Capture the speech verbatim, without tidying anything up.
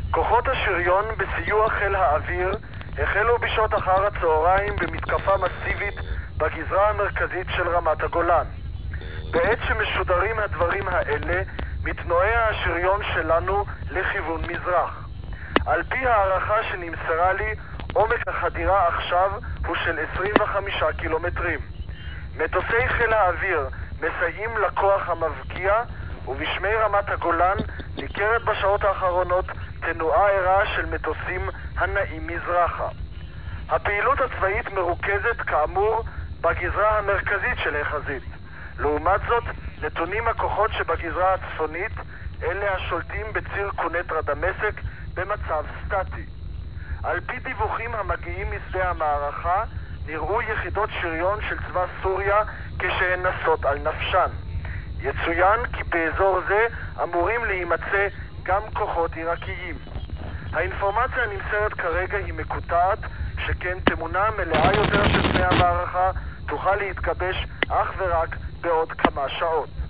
כוחות השריון בסיוע חיל האוויר החלו בשעות אחר הצהריים במתקפה מסיבית בגזרה המרכזית של רמת הגולן. בעת שמשודרים הדברים האלה, מתנועע השריון שלנו לכיוון מזרח. על פי הערכה שנמסרה לי, עומק החדירה עכשיו הוא של עשרים וחמישה קילומטרים. מטוסי חיל האוויר מסייעים לכוח המבקיע, ובשמי רמת הגולן ניכרת בשעות האחרונות תנועה ערה של מטוסים הנעים מזרחה. הפעילות הצבאית מרוכזת כאמור בגזרה המרכזית של החזית. לעומת זאת, נתונים הכוחות שבגזרה הצפונית, אלה השולטים בציר קונטרה דמשק, במצב סטטי. על פי דיווחים המגיעים משדה המערכה, נראו יחידות שריון של צבא סוריה כשהן נסות על נפשן. יצוין כי באזור זה אמורים להימצא גם כוחות עיראקיים. האינפורמציה הנמסרת כרגע היא מקוטעת, שכן תמונה מלאה יותר של פני המערכה תוכל להתגבש אך ורק בעוד כמה שעות.